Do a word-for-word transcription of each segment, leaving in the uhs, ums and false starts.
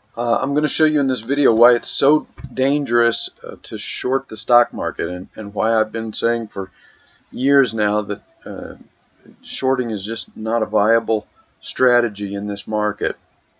Uh, I'm going to show you in this video why it's so dangerous uh, to short the stock market, and, and why I've been saying for years now that uh, shorting is just not a viable strategy in this market.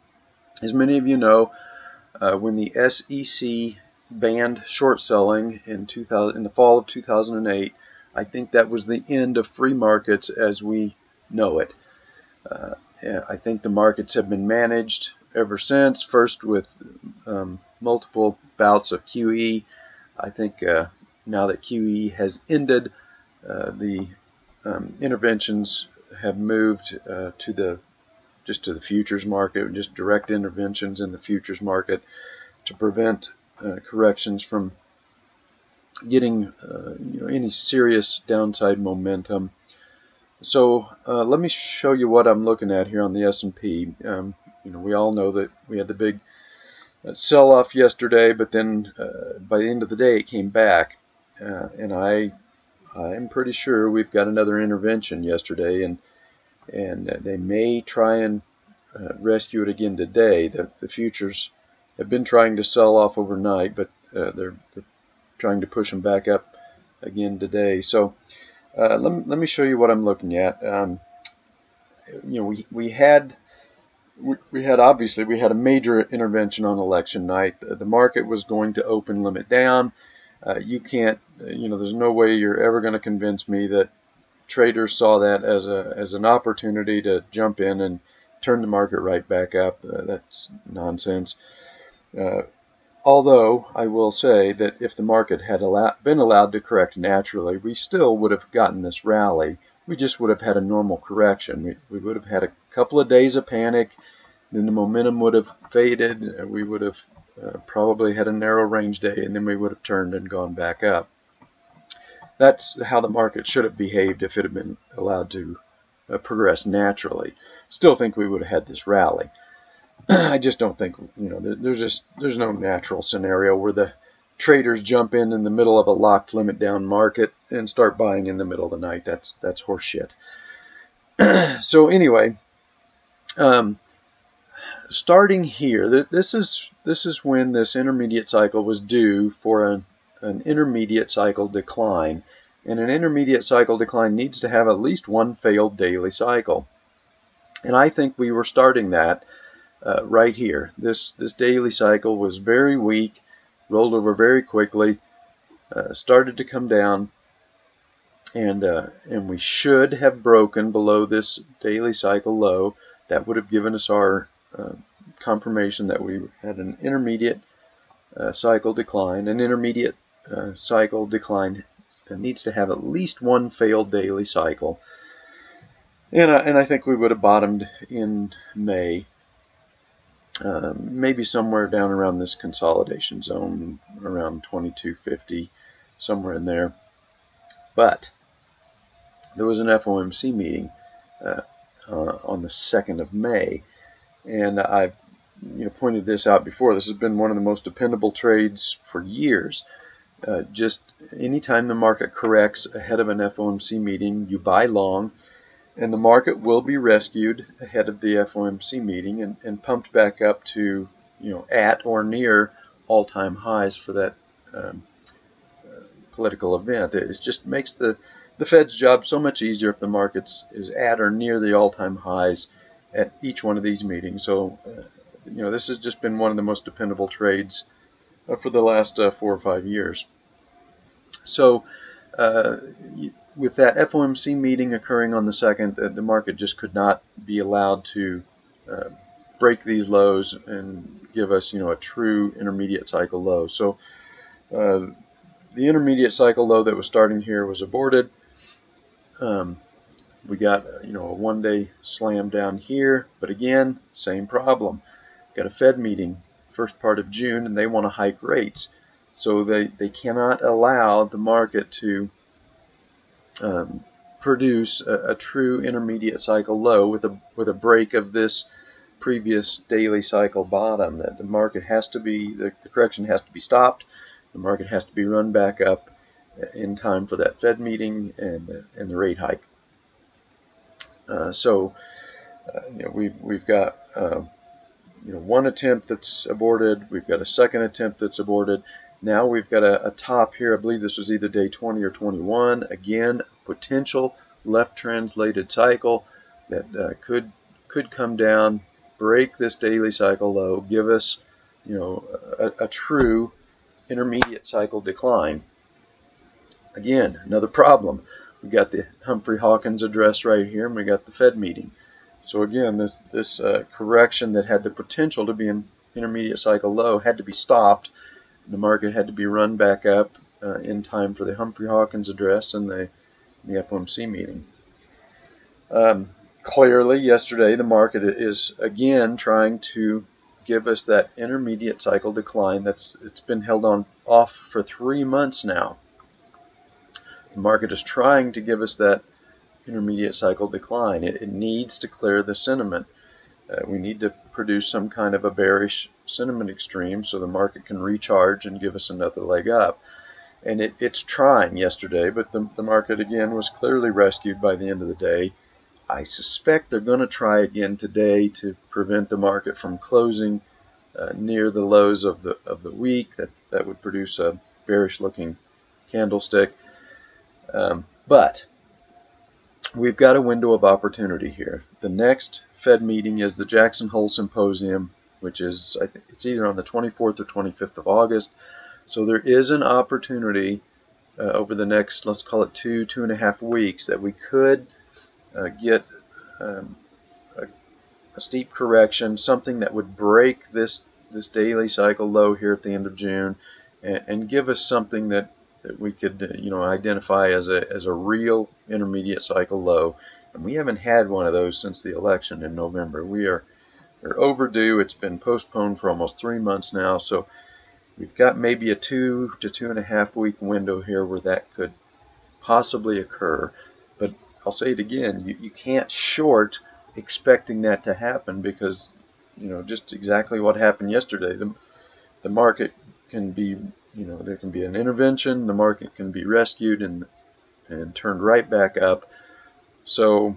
As many of you know, uh, when the S E C banned short selling in, two thousand, in the fall of two thousand eight, I think that was the end of free markets as we know it. Uh, I think the markets have been managed ever since, first with um, multiple bouts of Q E. I think uh, now that Q E has ended, uh, the um, interventions have moved uh, to the just to the futures market, just direct interventions in the futures market to prevent uh, corrections from getting uh, you know, any serious downside momentum. So uh, let me show you what I'm looking at here on the S and P. Um, you know, we all know that we had the big uh, sell-off yesterday, but then uh, by the end of the day it came back, uh, and I I'm pretty sure we've got another intervention yesterday, and and they may try and uh, rescue it again today. The, the futures have been trying to sell off overnight, but uh, they're, they're trying to push them back up again today. So uh, let me, let me show you what I'm looking at. Um, you know, we we had we, we had obviously we had a major intervention on election night. The, the market was going to open limit down. Uh, you can't, you know, there's no way you're ever going to convince me that traders saw that as a as an opportunity to jump in and turn the market right back up. Uh, that's nonsense. Uh, although I will say that if the market had allow, been allowed to correct naturally, we still would have gotten this rally. We just would have had a normal correction. We, we would have had a couple of days of panic, then the momentum would have faded. We would have uh, probably had a narrow range day, and then we would have turned and gone back up. That's how the market should have behaved if it had been allowed to uh, progress naturally. Still think we would have had this rally. I just don't think, you know, there's just there's no natural scenario where the traders jump in in the middle of a locked limit down market and start buying in the middle of the night. That's that's horseshit. So anyway, um, starting here, this is this is when this intermediate cycle was due for an an intermediate cycle decline, and an intermediate cycle decline needs to have at least one failed daily cycle, and I think we were starting that uh, right here. This this daily cycle was very weak, rolled over very quickly, uh, started to come down, and uh, and we should have broken below this daily cycle low. That would have given us our uh, confirmation that we had an intermediate uh, cycle decline. An intermediate uh, cycle decline needs to have at least one failed daily cycle, and I, and I think we would have bottomed in May, uh, maybe somewhere down around this consolidation zone, around twenty-two fifty, somewhere in there. But there was an F O M C meeting uh, uh, on the second of May, and I've you know pointed this out before. This has been one of the most dependable trades for years. Uh, just anytime the market corrects ahead of an F O M C meeting, you buy long, and the market will be rescued ahead of the F O M C meeting and, and pumped back up to you know at or near all-time highs for that um, uh, political event. It just makes the the Fed's job so much easier if the markets is at or near the all-time highs at each one of these meetings. So, uh, you know, this has just been one of the most dependable trades uh, for the last uh, four or five years. So, uh, with that F O M C meeting occurring on the second, uh, the market just could not be allowed to uh, break these lows and give us, you know, a true intermediate cycle low. So, uh, the intermediate cycle low that was starting here was aborted. Um, we got, you know, a one-day slam down here, but again, same problem. Got a Fed meeting first part of June, and they want to hike rates, so they they cannot allow the market to um, produce a, a true intermediate cycle low with a with a break of this previous daily cycle bottom. That the market has to be the, the correction has to be stopped. The market has to be run back up in time for that Fed meeting and and the rate hike. Uh, so uh, you know, we've we've got uh, you know, one attempt that's aborted. We've got a second attempt that's aborted. Now we've got a, a top here. I believe this was either day twenty or twenty-one. Again, potential left translated cycle that uh, could could come down, break this daily cycle low, give us, you know, a, a true intermediate cycle decline. Again, another problem. We've got the Humphrey Hawkins address right here, and we got the Fed meeting. So again, this this uh, correction that had the potential to be an intermediate cycle low had to be stopped. The market had to be run back up uh, in time for the Humphrey Hawkins address and the the F O M C meeting. Um, clearly, yesterday the market is again trying to give us that intermediate cycle decline. That's it's been held on off for three months now. The market is trying to give us that intermediate cycle decline. It, it needs to clear the sentiment. Uh, we need to produce some kind of a bearish sentiment extreme so the market can recharge and give us another leg up. And it, it's trying yesterday, but the, the market again was clearly rescued by the end of the day. I suspect they're going to try again today to prevent the market from closing uh, near the lows of the of the week. That that would produce a bearish looking candlestick. Um, but we've got a window of opportunity here. The next Fed meeting is the Jackson Hole Symposium, which is, I think it's either on the twenty-fourth or twenty-fifth of August. So there is an opportunity uh, over the next, let's call it two, two and a half weeks, that we could uh, get um, a, a steep correction, something that would break this this daily cycle low here at the end of June, and, and give us something that that we could, uh, you know, identify as a as a real intermediate cycle low. And we haven't had one of those since the election in November. We are we're overdue. It's been postponed for almost three months now. So we've got maybe a two to two and a half week window here where that could possibly occur. But I'll say it again: you you can't short expecting that to happen, because, you know, just exactly what happened yesterday. The the market can be, you know, there can be an intervention, the market can be rescued and and turned right back up. So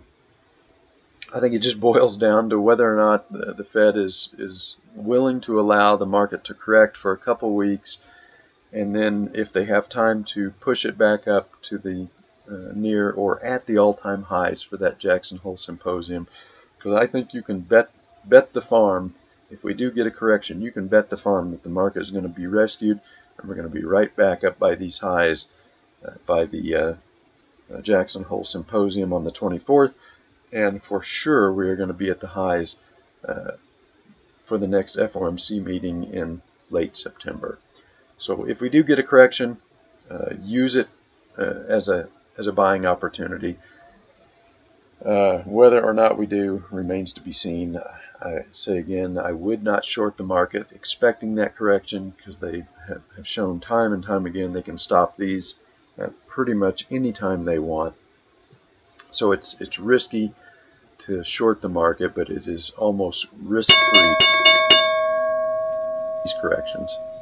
I think it just boils down to whether or not the, the Fed is is willing to allow the market to correct for a couple weeks, and then if they have time to push it back up to the uh, near or at the all-time highs for that Jackson Hole Symposium. Because I think you can bet bet the farm, if we do get a correction, you can bet the farm that the market is going to be rescued, and we're going to be right back up by these highs uh, by the uh, uh, Jackson Hole Symposium on the twenty-fourth, and for sure we are going to be at the highs uh, for the next F O M C meeting in late September. So if we do get a correction, uh, use it uh, as a as a buying opportunity. Uh, whether or not we do remains to be seen. I say again, I would not short the market expecting that correction, because they have, have shown time and time again they can stop these at pretty much any time they want. So it's it's risky to short the market, but it is almost risk-free, these corrections.